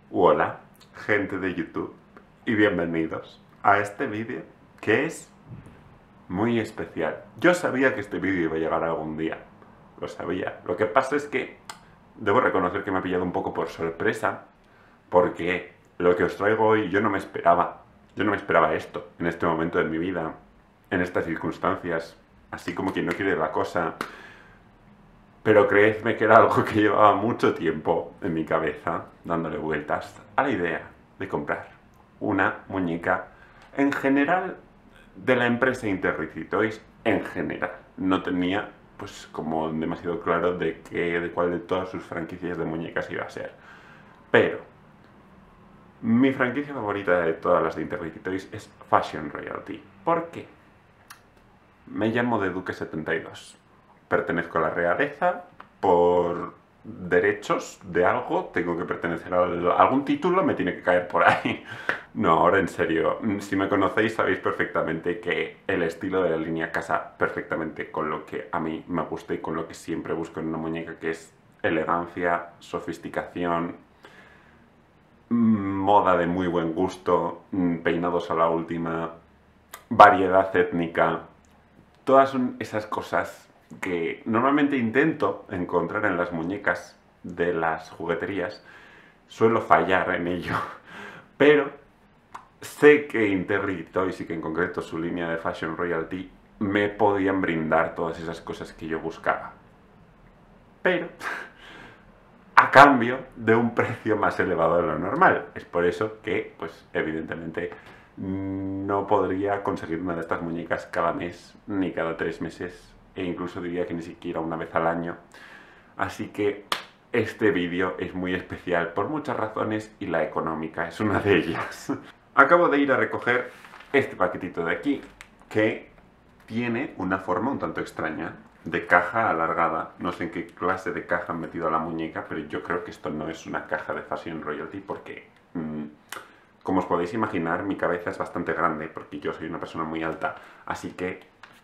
Hola, gente de YouTube, y bienvenidos a este vídeo que es muy especial. Yo sabía que este vídeo iba a llegar algún día, lo sabía. Lo que pasa es que debo reconocer que me ha pillado un poco por sorpresa, porque lo que os traigo hoy yo no me esperaba. Yo no me esperaba esto en este momento de mi vida, en estas circunstancias, así como quien no quiere la cosa. Pero creedme que era algo que llevaba mucho tiempo en mi cabeza, dándole vueltas a la idea de comprar una muñeca en general de la empresa Interriti Toys en general. No tenía pues como demasiado claro de cuál de todas sus franquicias de muñecas iba a ser. Pero mi franquicia favorita de todas las de Interriti Toys es Fashion Royalty. ¿Por qué? Me llamo de Duque 72. Pertenezco a la realeza. Por derechos de algo tengo que pertenecer a algún título, me tiene que caer por ahí. No, ahora en serio. Si me conocéis sabéis perfectamente que el estilo de la línea casa perfectamente con lo que a mí me gusta y con lo que siempre busco en una muñeca, que es elegancia, sofisticación, moda de muy buen gusto, peinados a la última, variedad étnica. Todas son esas cosas que normalmente intento encontrar en las muñecas de las jugueterías. Suelo fallar en ello, pero sé que Interriti Toys y que en concreto su línea de Fashion Royalty me podían brindar todas esas cosas que yo buscaba. Pero a cambio de un precio más elevado de lo normal. Es por eso que, pues, evidentemente no podría conseguir una de estas muñecas cada mes ni cada 3 meses, e incluso diría que ni siquiera una vez al año. Así que este vídeo es muy especial por muchas razones y la económica es una de ellas. Acabo de ir a recoger este paquetito de aquí, que tiene una forma un tanto extraña, de caja alargada. No sé en qué clase de caja han metido a la muñeca, pero yo creo que esto no es una caja de Fashion Royalty porque, como os podéis imaginar, mi cabeza es bastante grande porque yo soy una persona muy alta, así que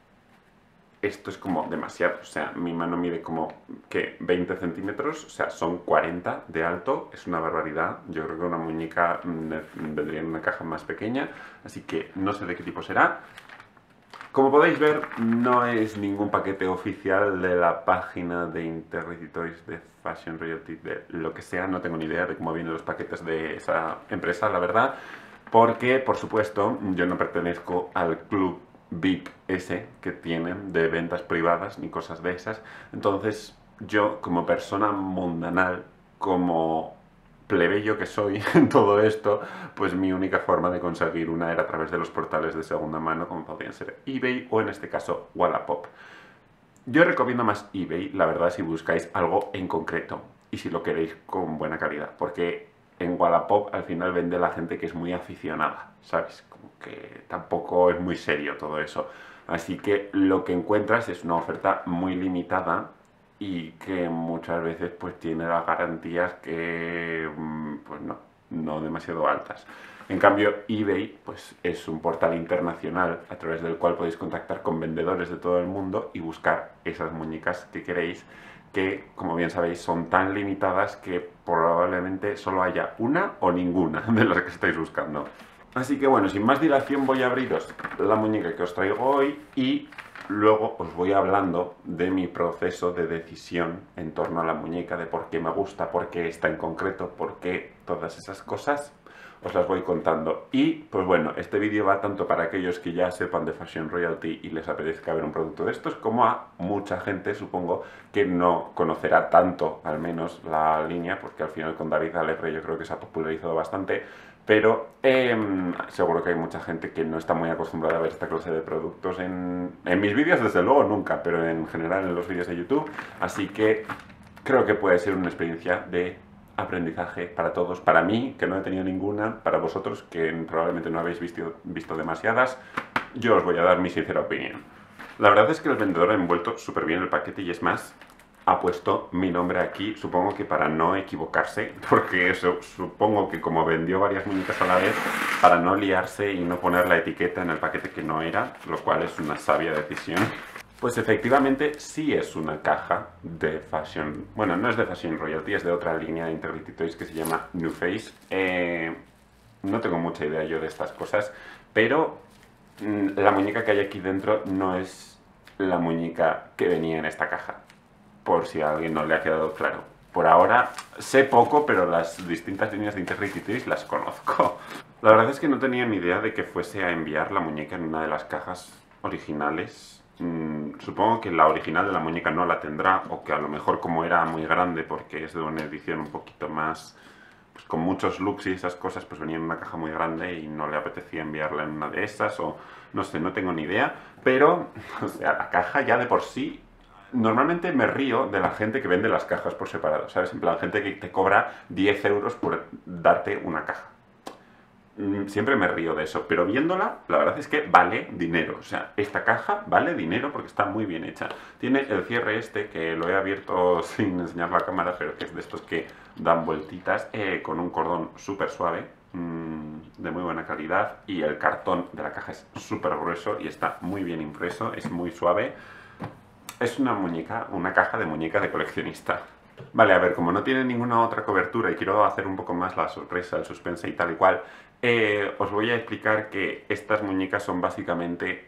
esto es como demasiado. O sea, mi mano mide como, ¿qué? 20 centímetros, o sea, son 40 de alto, es una barbaridad. Yo creo que una muñeca vendría en una caja más pequeña, así que no sé de qué tipo será. Como podéis ver, no es ningún paquete oficial de la página de Interriti Toys, de Fashion Royalty, de lo que sea. No tengo ni idea de cómo vienen los paquetes de esa empresa, la verdad. Porque, por supuesto, yo no pertenezco al club VIP ese que tienen de ventas privadas ni cosas de esas. Entonces, yo, como persona mundanal, como plebeyo que soy en todo esto, pues mi única forma de conseguir una era a través de los portales de segunda mano, como podrían ser eBay o en este caso Wallapop. Yo recomiendo más eBay, la verdad, si buscáis algo en concreto y si lo queréis con buena calidad, porque en Wallapop al final vende la gente que es muy aficionada, ¿sabes? Como que tampoco es muy serio todo eso. Así que lo que encuentras es una oferta muy limitada y que muchas veces pues tiene las garantías que pues no demasiado altas. En cambio, eBay pues es un portal internacional a través del cual podéis contactar con vendedores de todo el mundo y buscar esas muñecas que queréis, que, como bien sabéis, son tan limitadas que probablemente solo haya una o ninguna de las que estáis buscando. Así que bueno, sin más dilación voy a abriros la muñeca que os traigo hoy y luego os voy hablando de mi proceso de decisión en torno a la muñeca, de por qué me gusta, por qué esta en concreto, por qué todas esas cosas. Os las voy contando. Y, pues bueno, este vídeo va tanto para aquellos que ya sepan de Fashion Royalty y les apetezca ver un producto de estos, como a mucha gente, supongo, que no conocerá tanto, al menos, la línea, porque al final con David Alegre yo creo que se ha popularizado bastante, pero seguro que hay mucha gente que no está muy acostumbrada a ver esta clase de productos en mis vídeos, desde luego nunca, pero en general en los vídeos de YouTube, así que creo que puede ser una experiencia de aprendizaje para todos, para mí, que no he tenido ninguna, para vosotros, que probablemente no habéis visto demasiadas. Yo os voy a dar mi sincera opinión. La verdad es que el vendedor ha envuelto súper bien el paquete y es más, ha puesto mi nombre aquí, supongo que para no equivocarse, porque eso, supongo que como vendió varias muñecas a la vez, para no liarse y no poner la etiqueta en el paquete que no era, lo cual es una sabia decisión. Pues efectivamente sí es una caja de Fashion. Bueno, no es de Fashion Royalty, es de otra línea de Integrity Toys que se llama New Face. No tengo mucha idea yo de estas cosas, pero la muñeca que hay aquí dentro no es la muñeca que venía en esta caja, por si a alguien no le ha quedado claro. Por ahora sé poco, pero las distintas líneas de Integrity Toys las conozco. La verdad es que no tenía ni idea de que fuese a enviar la muñeca en una de las cajas originales. Supongo que la original de la muñeca no la tendrá, o que a lo mejor como era muy grande porque es de una edición un poquito más, pues con muchos looks y esas cosas, pues venía en una caja muy grande y no le apetecía enviarla en una de esas, o no sé, no tengo ni idea, pero, o sea, la caja ya de por sí, normalmente me río de la gente que vende las cajas por separado, ¿sabes? En plan, gente que te cobra 10 euros por darte una caja. Siempre me río de eso, pero viéndola, la verdad es que vale dinero. O sea, esta caja vale dinero porque está muy bien hecha. Tiene el cierre este, que lo he abierto sin enseñar la cámara, pero que es de estos que dan vueltitas, con un cordón súper suave, de muy buena calidad. Y el cartón de la caja es súper grueso y está muy bien impreso, es muy suave. Es una muñeca, una caja de muñeca de coleccionista. Vale, a ver, como no tiene ninguna otra cobertura y quiero hacer un poco más la sorpresa, el suspense y tal y cual, os voy a explicar que estas muñecas son básicamente,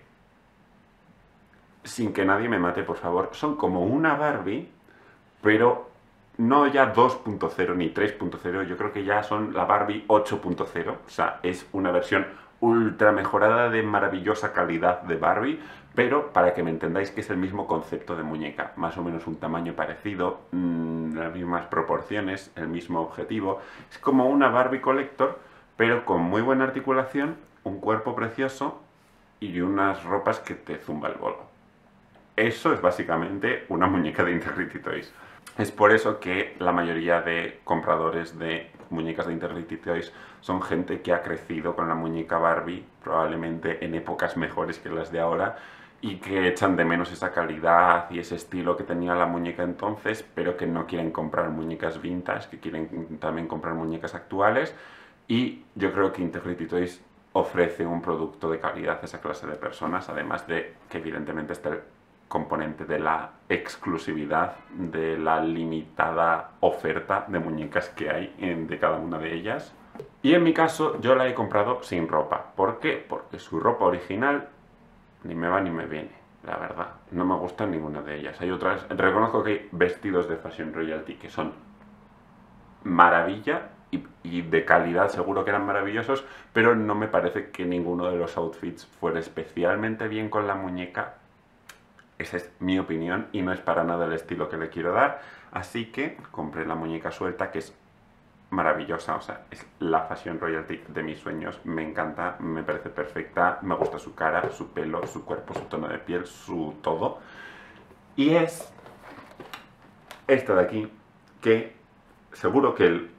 sin que nadie me mate, por favor, son como una Barbie, pero no ya 2.0 ni 3.0, yo creo que ya son la Barbie 8.0, o sea, es una versión ultra mejorada de maravillosa calidad de Barbie, pero para que me entendáis que es el mismo concepto de muñeca, más o menos un tamaño parecido, las mismas proporciones, el mismo objetivo, es como una Barbie Collector, pero con muy buena articulación, un cuerpo precioso y unas ropas que te zumba el bolo. Eso es básicamente una muñeca de Integrity Toys. Es por eso que la mayoría de compradores de muñecas de Integrity Toys son gente que ha crecido con la muñeca Barbie, probablemente en épocas mejores que las de ahora, y que echan de menos esa calidad y ese estilo que tenía la muñeca entonces, pero que no quieren comprar muñecas vintage, que quieren también comprar muñecas actuales. Y yo creo que Integrity Toys ofrece un producto de calidad a esa clase de personas, además de que evidentemente está el componente de la exclusividad, de la limitada oferta de muñecas que hay de cada una de ellas. Y en mi caso yo la he comprado sin ropa. ¿Por qué? Porque su ropa original ni me va ni me viene, la verdad. No me gustan ninguna de ellas. Hay otras, reconozco que hay vestidos de Fashion Royalty que son maravilla y de calidad seguro que eran maravillosos, pero no me parece que ninguno de los outfits fuera especialmente bien con la muñeca. Esa es mi opinión y no es para nada el estilo que le quiero dar, así que compré la muñeca suelta, que es maravillosa, o sea, es la Fashion Royalty de mis sueños, me encanta, me parece perfecta, me gusta su cara, su pelo, su cuerpo, su tono de piel, su todo. Y es esta de aquí, que seguro que el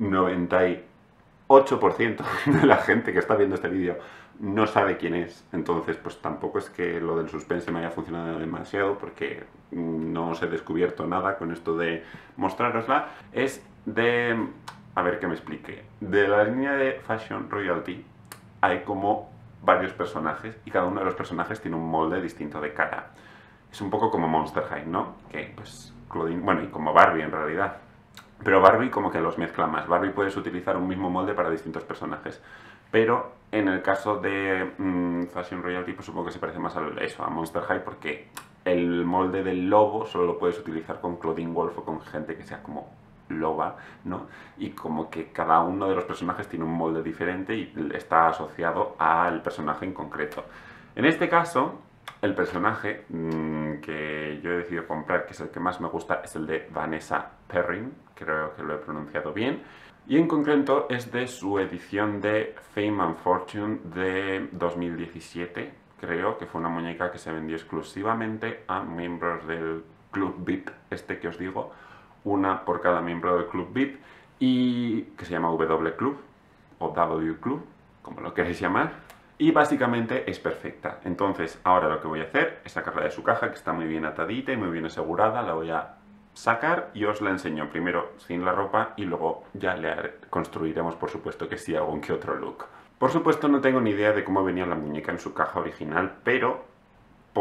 98% de la gente que está viendo este vídeo no sabe quién es, entonces pues tampoco es que lo del suspense me haya funcionado demasiado porque no os he descubierto nada con esto de mostrarosla. Es de, a ver que me explique, de la línea de Fashion Royalty hay como varios personajes y cada uno de los personajes tiene un molde distinto de cara. Es un poco como Monster High, ¿no? Que pues Claudine, bueno, y como Barbie en realidad. Pero Barbie como que los mezcla más. Barbie puedes utilizar un mismo molde para distintos personajes. Pero en el caso de Fashion Royalty, pues supongo que se parece más a eso, a Monster High, porque el molde del lobo solo lo puedes utilizar con Claudine Wolf o con gente que sea como loba, ¿no? Y como que cada uno de los personajes tiene un molde diferente y está asociado al personaje en concreto. En este caso, el personaje que yo he decidido comprar, que es el que más me gusta, es el de Vanessa Perrin, creo que lo he pronunciado bien, y en concreto es de su edición de Fame and Fortune de 2017, creo que fue una muñeca que se vendió exclusivamente a miembros del Club VIP, este que os digo, una por cada miembro del Club VIP, y que se llama W Club, o W Club, como lo queréis llamar. Y básicamente es perfecta. Entonces ahora lo que voy a hacer es sacarla de su caja, que está muy bien atadita y muy bien asegurada. La voy a sacar y os la enseño primero sin la ropa y luego ya le construiremos, por supuesto que sí, algún que otro look. Por supuesto no tengo ni idea de cómo venía la muñeca en su caja original, pero por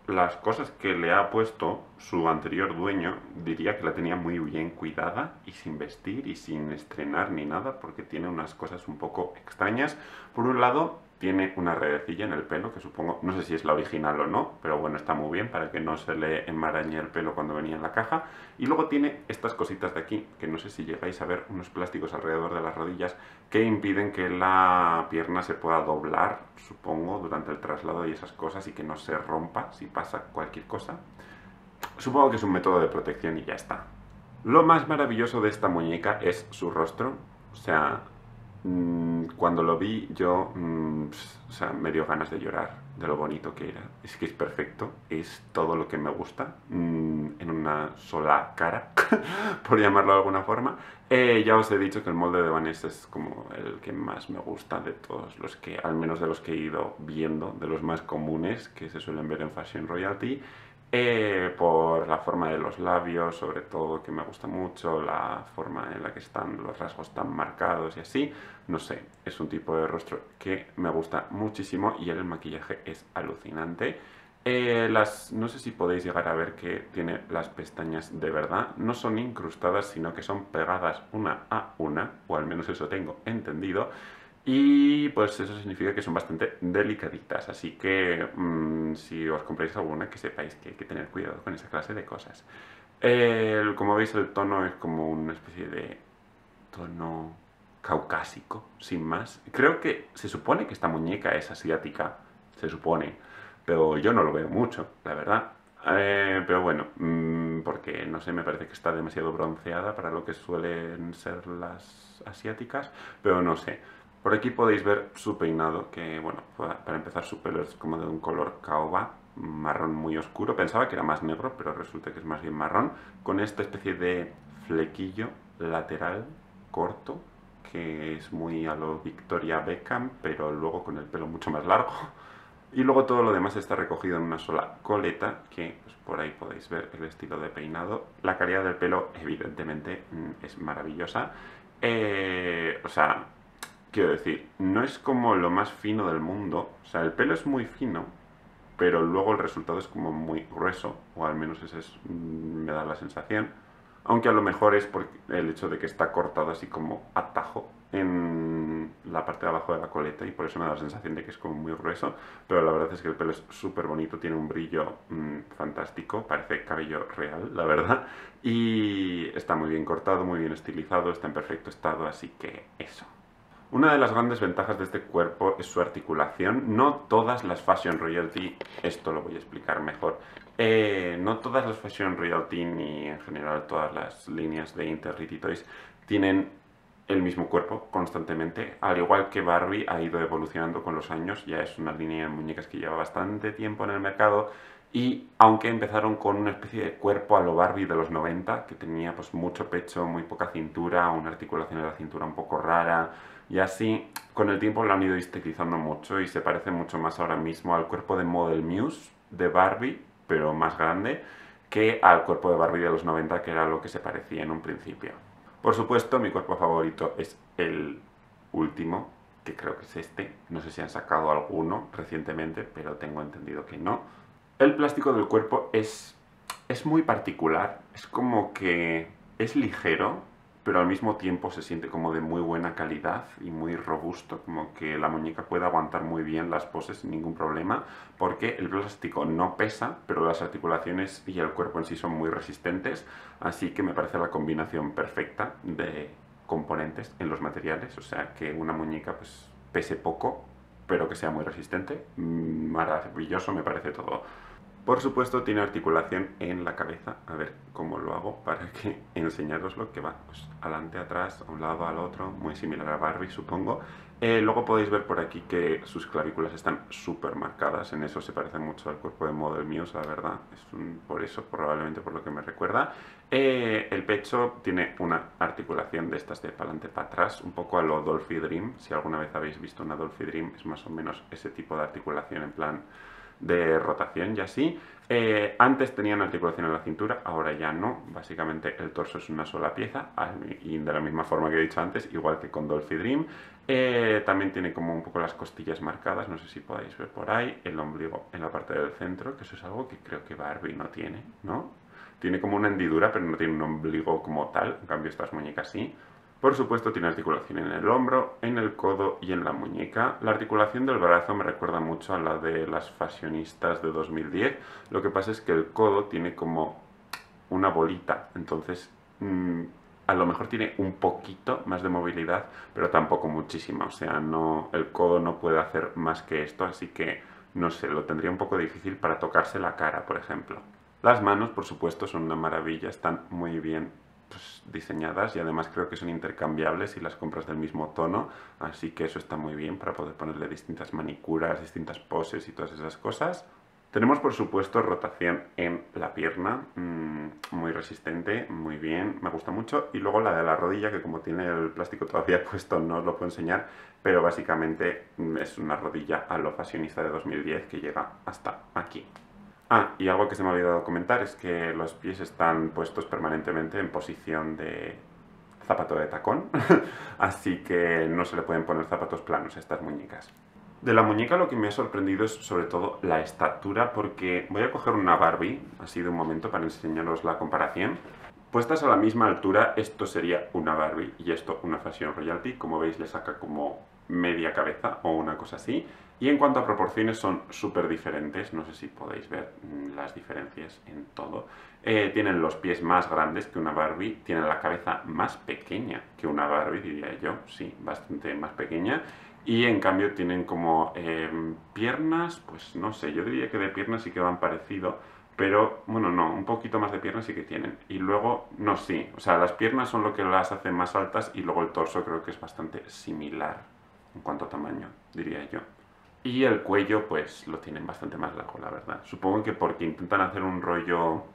las cosas que le ha puesto su anterior dueño, diría que la tenía muy bien cuidada y sin vestir y sin estrenar ni nada, porque tiene unas cosas un poco extrañas. Por un lado, tiene una redecilla en el pelo, que supongo, no sé si es la original o no, pero bueno, está muy bien para que no se le enmarañe el pelo cuando venía en la caja. Y luego tiene estas cositas de aquí, que no sé si llegáis a ver, unos plásticos alrededor de las rodillas que impiden que la pierna se pueda doblar, supongo, durante el traslado y esas cosas, y que no se rompa si pasa cualquier cosa. Supongo que es un método de protección y ya está. Lo más maravilloso de esta muñeca es su rostro. O sea, cuando lo vi yo, o sea, me dio ganas de llorar de lo bonito que era. Es que es perfecto, es todo lo que me gusta en una sola cara, por llamarlo de alguna forma. Ya os he dicho que el molde de Vanessa es como el que más me gusta de todos los que, al menos de los que he ido viendo, de los más comunes que se suelen ver en Fashion Royalty. Por la forma de los labios, sobre todo, que me gusta mucho, la forma en la que están los rasgos tan marcados y así. No sé, es un tipo de rostro que me gusta muchísimo y el maquillaje es alucinante. No sé si podéis llegar a ver que tiene las pestañas de verdad. No son incrustadas, sino que son pegadas una a una, o al menos eso tengo entendido. Y pues eso significa que son bastante delicaditas, así que si os compráis alguna, que sepáis que hay que tener cuidado con esa clase de cosas. Como veis, el tono es como una especie de tono caucásico, sin más. Creo que se supone que esta muñeca es asiática, se supone, pero yo no lo veo mucho, la verdad. Pero bueno, porque no sé, me parece que está demasiado bronceada para lo que suelen ser las asiáticas, pero no sé. Por aquí podéis ver su peinado, que bueno, para empezar su pelo es como de un color caoba, marrón muy oscuro. Pensaba que era más negro, pero resulta que es más bien marrón, con esta especie de flequillo lateral corto, que es muy a lo Victoria Beckham, pero luego con el pelo mucho más largo. Y luego todo lo demás está recogido en una sola coleta, que pues, por ahí podéis ver el estilo de peinado. La calidad del pelo, evidentemente, es maravillosa. O sea, quiero decir, no es como lo más fino del mundo. O sea, el pelo es muy fino, pero luego el resultado es como muy grueso, o al menos esa es, me da la sensación. Aunque a lo mejor es por el hecho de que está cortado así como a tajo en la parte de abajo de la coleta y por eso me da la sensación de que es como muy grueso, pero la verdad es que el pelo es súper bonito, tiene un brillo fantástico, parece cabello real, la verdad, y está muy bien cortado, muy bien estilizado, está en perfecto estado, así que eso. Una de las grandes ventajas de este cuerpo es su articulación. No todas las Fashion Royalty, esto lo voy a explicar mejor, no todas las Fashion Royalty ni en general todas las líneas de Interriti Toys tienen el mismo cuerpo constantemente. Al igual que Barbie ha ido evolucionando con los años, ya es una línea de muñecas que lleva bastante tiempo en el mercado. Y aunque empezaron con una especie de cuerpo a lo Barbie de los 90, que tenía pues mucho pecho, muy poca cintura, una articulación de la cintura un poco rara, y así, con el tiempo lo han ido estilizando mucho y se parece mucho más ahora mismo al cuerpo de Model Muse de Barbie, pero más grande, que al cuerpo de Barbie de los 90, que era lo que se parecía en un principio. Por supuesto, mi cuerpo favorito es el último, que creo que es este. No sé si han sacado alguno recientemente, pero tengo entendido que no. El plástico del cuerpo es muy particular, es como que es ligero, pero al mismo tiempo se siente como de muy buena calidad y muy robusto, como que la muñeca puede aguantar muy bien las poses sin ningún problema, porque el plástico no pesa, pero las articulaciones y el cuerpo en sí son muy resistentes, así que me parece la combinación perfecta de componentes en los materiales, o sea que una muñeca pues pese poco, pero que sea muy resistente, maravilloso me parece todo. Por supuesto tiene articulación en la cabeza, a ver cómo lo hago para que enseñaros lo que va, pues adelante, atrás, a un lado, al otro, muy similar a Barbie supongo. Luego podéis ver por aquí que sus clavículas están súper marcadas, en eso se parece mucho al cuerpo de Model Muse, la verdad, por eso, probablemente por lo que me recuerda. El pecho tiene una articulación de estas de para adelante para atrás, un poco a lo Dolphy Dream, si alguna vez habéis visto una Dolphy Dream es más o menos ese tipo de articulación en plan de rotación y así. Antes tenían articulación en la cintura, ahora ya no. Básicamente el torso es una sola pieza y de la misma forma que he dicho antes, igual que con Dolphy Dream. También tiene como un poco las costillas marcadas, no sé si podéis ver por ahí, el ombligo en la parte del centro, que eso es algo que creo que Barbie no tiene, ¿no? Tiene como una hendidura, pero no tiene un ombligo como tal, en cambio estas muñecas sí. Por supuesto tiene articulación en el hombro, en el codo y en la muñeca. La articulación del brazo me recuerda mucho a la de las fashionistas de 2010. Lo que pasa es que el codo tiene como una bolita, entonces a lo mejor tiene un poquito más de movilidad, pero tampoco muchísima. O sea, no, el codo no puede hacer más que esto, así que no sé, lo tendría un poco difícil para tocarse la cara, por ejemplo. Las manos, por supuesto, son una maravilla, están muy bien pues, diseñadas y además creo que son intercambiables y las compras del mismo tono, así que eso está muy bien para poder ponerle distintas manicuras, distintas poses y todas esas cosas. Tenemos por supuesto rotación en la pierna, muy resistente, muy bien, me gusta mucho. Y luego la de la rodilla, que como tiene el plástico todavía puesto no os lo puedo enseñar, pero básicamente es una rodilla a lo fashionista de 2010 que llega hasta aquí. Ah, y algo que se me ha olvidado comentar es que los pies están puestos permanentemente en posición de zapato de tacón, así que no se le pueden poner zapatos planos a estas muñecas. De la muñeca lo que me ha sorprendido es sobre todo la estatura, porque voy a coger una Barbie, así de un momento, para enseñaros la comparación. Puestas a la misma altura, esto sería una Barbie y esto una Fashion Royalty. Como veis, le saca como media cabeza o una cosa así. Y en cuanto a proporciones son súper diferentes, no sé si podéis ver las diferencias en todo. Tienen los pies más grandes que una Barbie, tienen la cabeza más pequeña que una Barbie, diría yo, sí, bastante más pequeña. Y en cambio tienen como piernas, pues no sé, yo diría que de piernas sí que van parecido, pero bueno, no, un poquito más de piernas sí que tienen. Y luego, no, sí, o sea, las piernas son lo que las hace más altas y luego el torso creo que es bastante similar en cuanto a tamaño, diría yo. Y el cuello, pues lo tienen bastante más largo, la verdad. Supongo que porque intentan hacer un rollo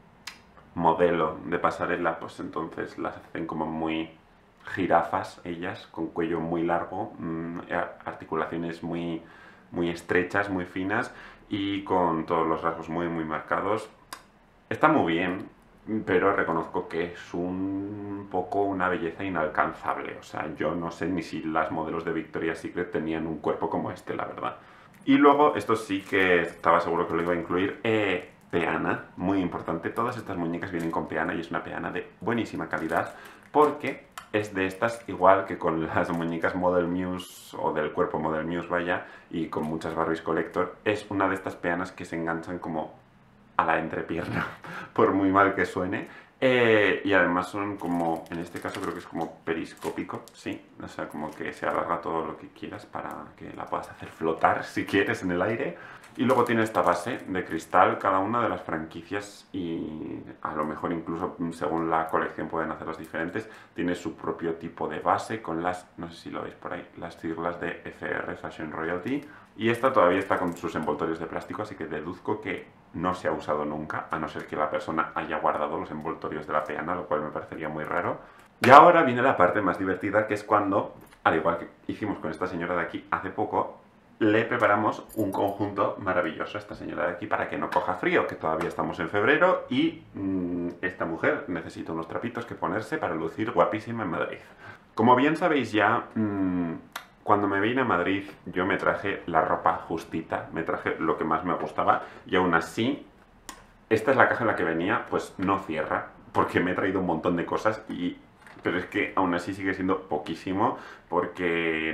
modelo de pasarela, pues entonces las hacen como muy jirafas ellas, con cuello muy largo, articulaciones muy estrechas, muy finas y con todos los rasgos muy marcados. Está muy bien, pero reconozco que es un poco una belleza inalcanzable. O sea, yo no sé ni si las modelos de Victoria's Secret tenían un cuerpo como este, la verdad. Y luego, esto sí que estaba seguro que lo iba a incluir, peana, muy importante. Todas estas muñecas vienen con peana y es una peana de buenísima calidad porque es de estas, igual que con las muñecas Model Muse o del cuerpo Model Muse, vaya, y con muchas Barbies Collector, es una de estas peanas que se enganchan como a la entrepierna, por muy mal que suene. Y además son como, en este caso creo que es como periscópico, sí, o sea, como que se alarga todo lo que quieras para que la puedas hacer flotar si quieres en el aire. Y luego tiene esta base de cristal, cada una de las franquicias y a lo mejor incluso según la colección pueden hacerlas diferentes. Tiene su propio tipo de base con las, no sé si lo veis por ahí, las siglas de FR, Fashion Royalty. Y esta todavía está con sus envoltorios de plástico, así que deduzco que no se ha usado nunca, a no ser que la persona haya guardado los envoltorios de la peana, lo cual me parecería muy raro. Y ahora viene la parte más divertida, que es cuando, al igual que hicimos con esta señora de aquí hace poco, le preparamos un conjunto maravilloso a esta señora de aquí para que no coja frío, que todavía estamos en febrero y esta mujer necesita unos trapitos que ponerse para lucir guapísima en Madrid. Como bien sabéis ya, cuando me vine a Madrid yo me traje la ropa justita, me traje lo que más me gustaba y aún así, esta es la caja en la que venía, pues no cierra, porque me he traído un montón de cosas pero es que aún así sigue siendo poquísimo porque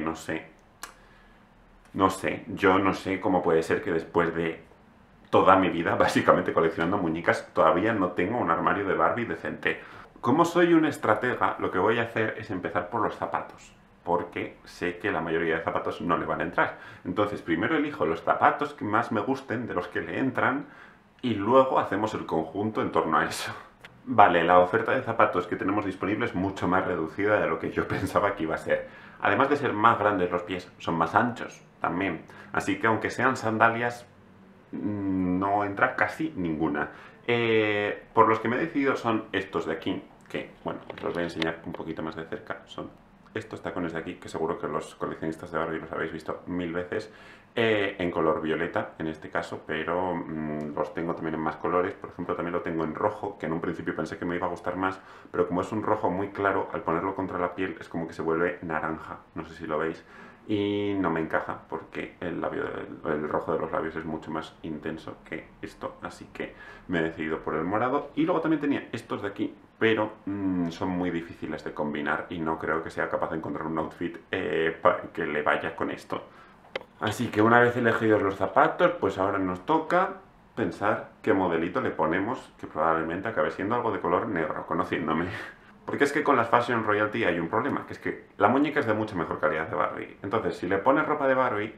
no sé, yo no sé cómo puede ser que después de toda mi vida, básicamente coleccionando muñecas, todavía no tengo un armario de Barbie decente. Como soy un estratega, lo que voy a hacer es empezar por los zapatos, porque sé que la mayoría de zapatos no le van a entrar. Entonces, primero elijo los zapatos que más me gusten, de los que le entran, y luego hacemos el conjunto en torno a eso. Vale, la oferta de zapatos que tenemos disponible es mucho más reducida de lo que yo pensaba que iba a ser. Además de ser más grandes los pies, son más anchos también. Así que aunque sean sandalias, no entra casi ninguna. Por los que me he decidido son estos de aquí, que, bueno, os los voy a enseñar un poquito más de cerca. Son estos tacones de aquí, que seguro que los coleccionistas de Barbie los habéis visto 1000 veces, en color violeta en este caso, pero los tengo también en más colores. Por ejemplo, también lo tengo en rojo, que en un principio pensé que me iba a gustar más, pero como es un rojo muy claro, al ponerlo contra la piel es como que se vuelve naranja, no sé si lo veis, y no me encaja porque el rojo de los labios es mucho más intenso que esto, así que me he decidido por el morado. Y luego también tenía estos de aquí, pero son muy difíciles de combinar y no creo que sea capaz de encontrar un outfit que le vaya con esto. Así que una vez elegidos los zapatos, pues ahora nos toca pensar qué modelito le ponemos, que probablemente acabe siendo algo de color negro, conociéndome. Porque es que con las Fashion Royalty hay un problema, que es que la muñeca es de mucha mejor calidad de Barbie. Entonces, si le pones ropa de Barbie,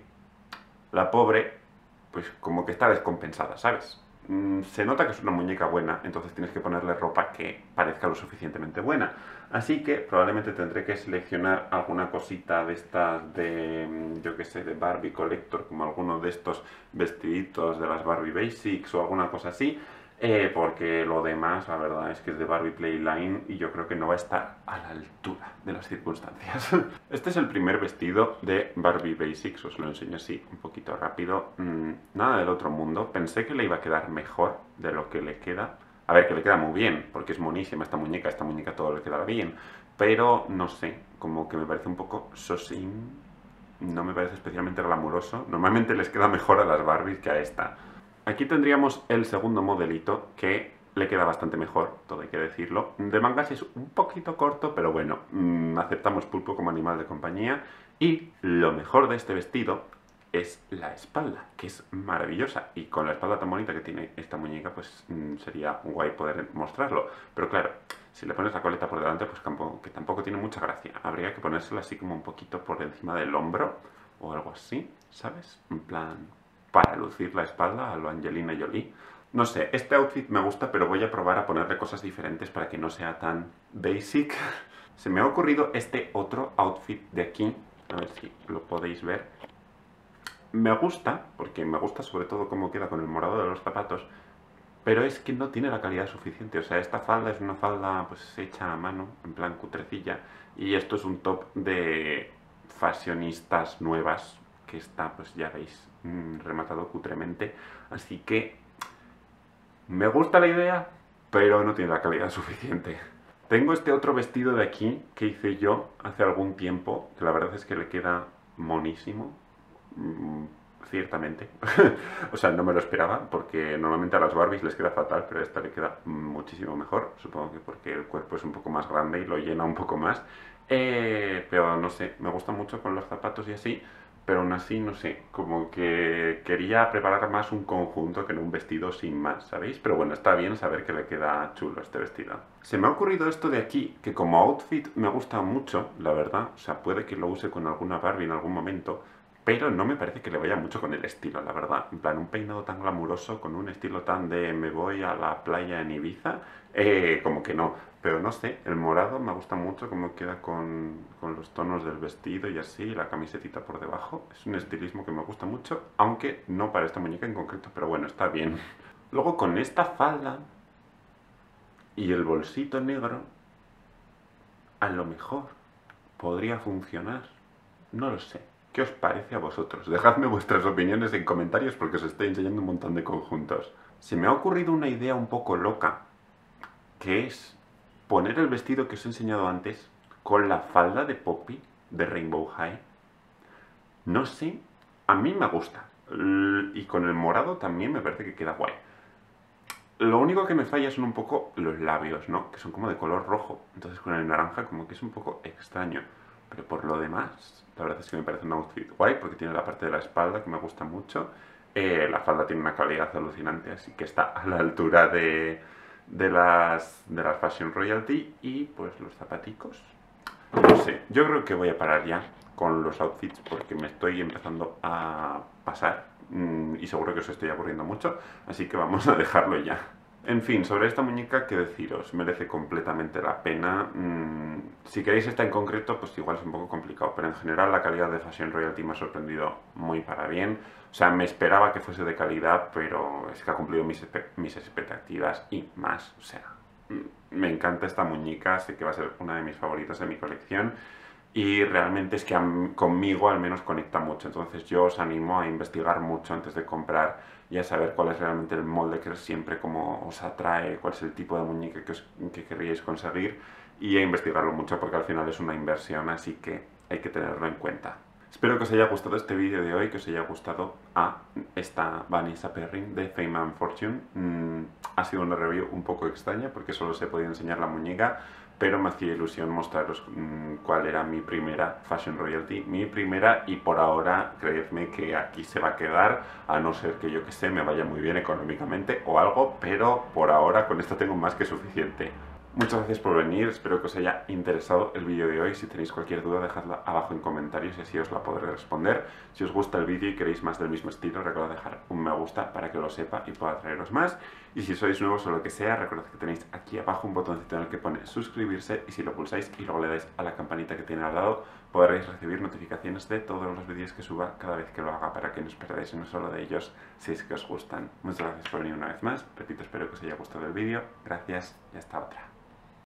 la pobre, pues como que está descompensada, ¿sabes? Se nota que es una muñeca buena, entonces tienes que ponerle ropa que parezca lo suficientemente buena. Así que probablemente tendré que seleccionar alguna cosita de estas de, yo qué sé, de Barbie Collector, como alguno de estos vestiditos de las Barbie Basics o alguna cosa así, porque lo demás, la verdad es que es de Barbie Playline y yo creo que no va a estar a la altura de las circunstancias. Este es el primer vestido de Barbie Basics, os lo enseño así un poquito rápido. Nada del otro mundo, pensé que le iba a quedar mejor de lo que le queda. A ver, que le queda muy bien, porque es monísima esta muñeca todo le queda bien, pero no sé, como que me parece un poco sosin, no me parece especialmente glamuroso. Normalmente les queda mejor a las Barbies que a esta. Aquí tendríamos el segundo modelito, que le queda bastante mejor, todo hay que decirlo. De mangas es un poquito corto, pero bueno, aceptamos pulpo como animal de compañía. Y lo mejor de este vestido es la espalda, que es maravillosa. Y con la espalda tan bonita que tiene esta muñeca, pues sería guay poder mostrarlo. Pero claro, si le pones la coleta por delante, pues que tampoco tiene mucha gracia. Habría que ponérsela así como un poquito por encima del hombro o algo así, ¿sabes? En plan, para lucir la espalda a lo Angelina Jolie. No sé, este outfit me gusta, pero voy a probar a ponerle cosas diferentes para que no sea tan basic. Se me ha ocurrido este otro outfit de aquí, a ver si lo podéis ver. Me gusta, porque me gusta sobre todo cómo queda con el morado de los zapatos, pero es que no tiene la calidad suficiente. O sea, esta falda es una falda pues hecha a mano, en plan cutrecilla, y esto es un top de fashionistas nuevas, que está, pues ya veis, rematado cutremente. Así que me gusta la idea, pero no tiene la calidad suficiente. Tengo este otro vestido de aquí que hice yo hace algún tiempo, que la verdad es que le queda monísimo. Ciertamente. O sea, no me lo esperaba, porque normalmente a las Barbies les queda fatal, pero a esta le queda muchísimo mejor. Supongo que porque el cuerpo es un poco más grande y lo llena un poco más. Pero no sé, me gusta mucho con los zapatos y así, pero aún así, no sé, como que quería preparar más un conjunto que no un vestido sin más, ¿sabéis? Pero bueno, está bien saber que le queda chulo este vestido. Se me ha ocurrido esto de aquí, que como outfit me gusta mucho, la verdad. O sea, puede que lo use con alguna Barbie en algún momento, pero no me parece que le vaya mucho con el estilo, la verdad. En plan, un peinado tan glamuroso, con un estilo tan de me voy a la playa en Ibiza, como que no. Pero no sé, el morado me gusta mucho cómo queda con los tonos del vestido y así, la camisetita por debajo. Es un estilismo que me gusta mucho, aunque no para esta muñeca en concreto, pero bueno, está bien. Luego con esta falda y el bolsito negro, a lo mejor podría funcionar. No lo sé. ¿Qué os parece a vosotros? Dejadme vuestras opiniones en comentarios porque os estoy enseñando un montón de conjuntos. Se me ha ocurrido una idea un poco loca, que es poner el vestido que os he enseñado antes con la falda de Poppy de Rainbow High. No sé, a mí me gusta. Y con el morado también me parece que queda guay. Lo único que me falla son un poco los labios, ¿no? Que son como de color rojo. Entonces con el naranja como que es un poco extraño. Pero por lo demás, la verdad es que me parece un outfit guay porque tiene la parte de la espalda que me gusta mucho. La falda tiene una calidad alucinante, así que está a la altura de las Fashion Royalty. Y pues los zapaticos. No sé, yo creo que voy a parar ya con los outfits porque me estoy empezando a pasar y seguro que os estoy aburriendo mucho, así que vamos a dejarlo ya. En fin, sobre esta muñeca, ¿qué deciros? Merece completamente la pena. Si queréis esta en concreto, pues igual es un poco complicado, pero en general la calidad de Fashion Royalty me ha sorprendido muy para bien. O sea, me esperaba que fuese de calidad, pero es que ha cumplido mis expectativas y más. O sea, me encanta esta muñeca, sé que va a ser una de mis favoritas de mi colección. y realmente es que conmigo al menos conecta mucho. Entonces yo os animo a investigar mucho antes de comprar y a saber cuál es realmente el molde que siempre como os atrae, cuál es el tipo de muñeca que querríais conseguir, y a investigarlo mucho porque al final es una inversión, así que hay que tenerlo en cuenta. Espero que os haya gustado este vídeo de hoy, que os haya gustado esta Vanessa Perrin de Fame and Fortune. Ha sido una review un poco extraña porque solo os he podido enseñar la muñeca, pero me hacía ilusión mostraros cuál era mi primera Fashion Royalty, mi primera, y por ahora creedme que aquí se va a quedar, a no ser que yo que sé me vaya muy bien económicamente o algo, pero por ahora con esto tengo más que suficiente. Muchas gracias por venir, espero que os haya interesado el vídeo de hoy. Si tenéis cualquier duda, dejadla abajo en comentarios y así os la podré responder. Si os gusta el vídeo y queréis más del mismo estilo, recordad dejar un me gusta para que lo sepa y pueda traeros más. Y si sois nuevos o lo que sea, recordad que tenéis aquí abajo un botoncito en el que pone suscribirse, y si lo pulsáis y luego le dais a la campanita que tiene al lado, podréis recibir notificaciones de todos los vídeos que suba cada vez que lo haga, para que no os perdáis uno solo de ellos si es que os gustan. Muchas gracias por venir una vez más. Repito, espero que os haya gustado el vídeo. Gracias y hasta otra.